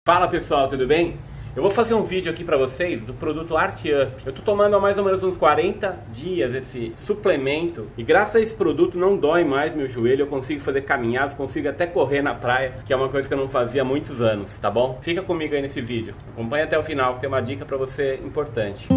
Fala pessoal, tudo bem? Eu vou fazer um vídeo aqui para vocês do produto ArtUp. Eu tô tomando há mais ou menos uns 40 dias esse suplemento e graças a esse produto não dói mais meu joelho, eu consigo fazer caminhadas, consigo até correr na praia, que é uma coisa que eu não fazia há muitos anos, tá bom? Fica comigo aí nesse vídeo, acompanha até o final que tem uma dica para você importante.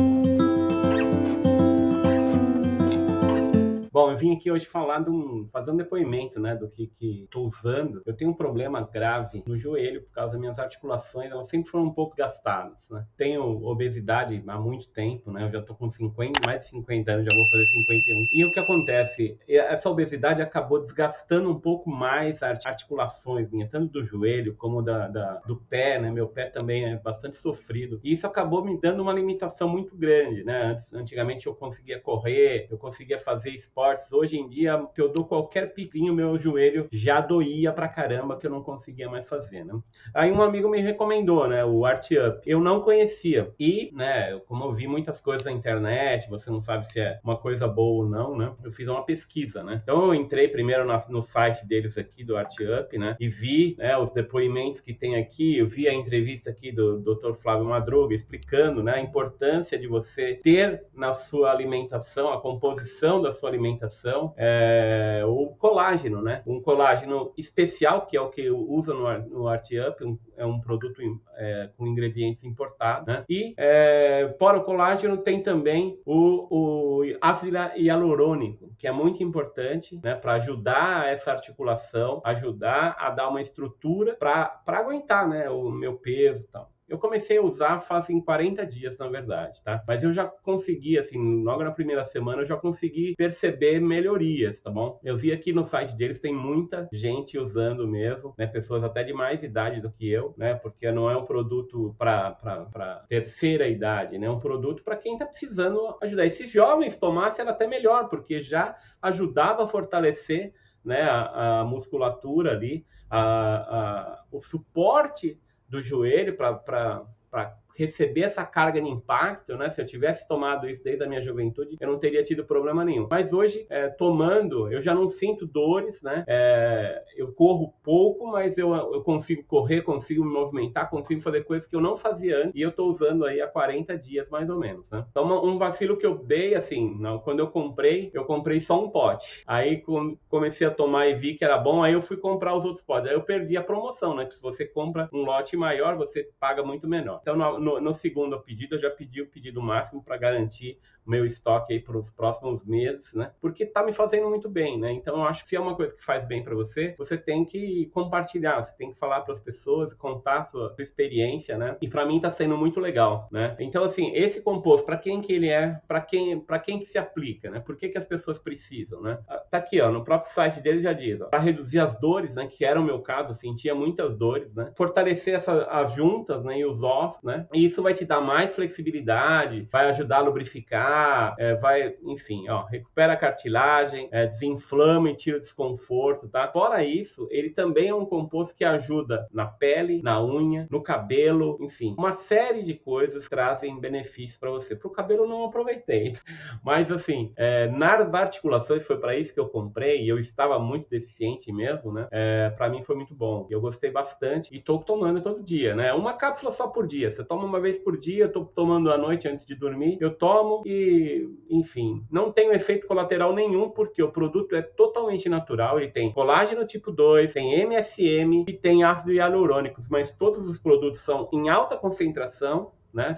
Bom, eu vim aqui hoje falar fazer um depoimento, né, do que estou usando. Eu tenho um problema grave no joelho por causa das minhas articulações, elas sempre foram um pouco gastadas, né? Tenho obesidade há muito tempo, né? Eu já estou com mais de 50 anos, já vou fazer 51. E o que acontece? Essa obesidade acabou desgastando um pouco mais as articulações minhas, tanto do joelho como do pé, né? Meu pé também é bastante sofrido. E isso acabou me dando uma limitação muito grande, né? Antigamente eu conseguia correr, eu conseguia fazer esporte. Hoje em dia, se eu dou qualquer piquinho, meu joelho já doía pra caramba, que eu não conseguia mais fazer, né? Aí um amigo me recomendou, né, o ArtUp. Eu não conhecia. E, né, como eu vi muitas coisas na internet, você não sabe se é uma coisa boa ou não, né? Eu fiz uma pesquisa, né? Então eu entrei primeiro no site deles aqui, do ArtUp, né? E vi, né, os depoimentos que tem aqui. Eu vi a entrevista aqui do Dr. Flávio Madruga explicando, né, a importância de você ter na sua alimentação, a composição da sua alimentação, o colágeno, né? Um colágeno especial, que é o que eu uso no ArtUp, é um produto com ingredientes importados, né? E fora o colágeno tem também o ácido hialurônico, que é muito importante, né? Para ajudar essa articulação, ajudar a dar uma estrutura para aguentar, né? O meu peso e tal. Eu comecei a usar fazem 40 dias, na verdade, tá? Mas eu já consegui, assim, logo na primeira semana, eu já consegui perceber melhorias, tá bom? Eu vi aqui no site deles, tem muita gente usando mesmo, né? Pessoas até de mais idade do que eu, né? Porque não é um produto para terceira idade, né? É um produto para quem tá precisando ajudar. E se jovens tomassem, era até melhor, porque já ajudava a fortalecer, né, a musculatura ali, o suporte do joelho para receber essa carga de impacto, né? Se eu tivesse tomado isso desde a minha juventude, eu não teria tido problema nenhum. Mas hoje, tomando, eu já não sinto dores, né? Eu corro pouco, mas eu consigo correr, consigo me movimentar, consigo fazer coisas que eu não fazia antes, e eu tô usando aí há 40 dias, mais ou menos, né? Então, um vacilo que eu dei, assim, quando eu comprei só um pote. Aí, quando comecei a tomar e vi que era bom, aí eu fui comprar os outros potes. Aí eu perdi a promoção, né? Que se você compra um lote maior, você paga muito menor. Então, no segundo pedido, eu já pedi o pedido máximo para garantir o meu estoque aí para os próximos meses, né? Porque tá me fazendo muito bem, né? Então, eu acho que se é uma coisa que faz bem para você, você tem que compartilhar, você tem que falar para as pessoas, contar a sua experiência, né? E para mim tá sendo muito legal, né? Então, assim, esse composto, para quem que ele é, para quem que se aplica, né? Por que as pessoas precisam, né? Tá aqui, ó, no próprio site dele já diz, ó, para reduzir as dores, né? Que era o meu caso, eu sentia muitas dores, né? Fortalecer as juntas, né? E os ossos, né? E isso vai te dar mais flexibilidade, vai ajudar a lubrificar, enfim, ó, recupera a cartilagem, desinflama e tira o desconforto, tá? Fora isso, ele também é um composto que ajuda na pele, na unha, no cabelo, enfim, uma série de coisas trazem benefício para você. Pro cabelo eu não aproveitei, mas assim, nas articulações foi para isso que eu comprei e eu estava muito deficiente mesmo, né? Para mim foi muito bom, eu gostei bastante e tô tomando todo dia, né? Uma cápsula só por dia, você toma uma vez por dia, eu tô tomando à noite antes de dormir, eu tomo e, enfim, não tem efeito colateral nenhum, porque o produto é totalmente natural, ele tem colágeno tipo 2, tem MSM e tem ácido hialurônico, mas todos os produtos são em alta concentração, né?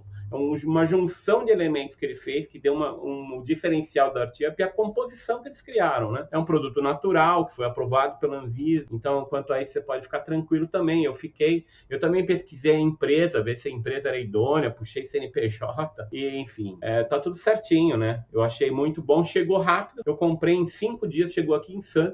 Uma junção de elementos que ele fez, que deu um diferencial da ArtUp e a composição que eles criaram, né? É um produto natural, que foi aprovado pela Anvisa, então quanto a isso você pode ficar tranquilo também. Eu também pesquisei a empresa, ver se a empresa era idônea, puxei CNPJ e enfim, tá tudo certinho, né? Eu achei muito bom, chegou rápido, eu comprei em 5 dias, chegou aqui em Santos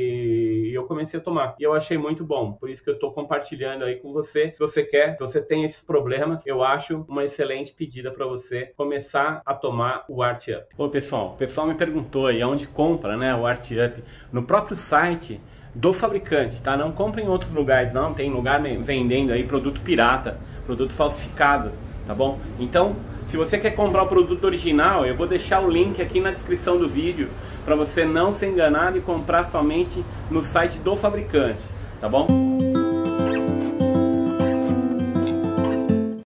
e eu comecei a tomar, e eu achei muito bom, por isso que eu tô compartilhando aí com você. Se você tem esses problemas, eu acho uma excelente pedida para você começar a tomar o ArtUp. Ô pessoal, o pessoal me perguntou aí onde compra, né, o ArtUp. No próprio site do fabricante, tá? Não compra em outros lugares, não. Tem lugar vendendo aí produto pirata, produto falsificado, tá bom? Então, se você quer comprar o produto original, eu vou deixar o link aqui na descrição do vídeo para você não ser enganado e comprar somente no site do fabricante, tá bom?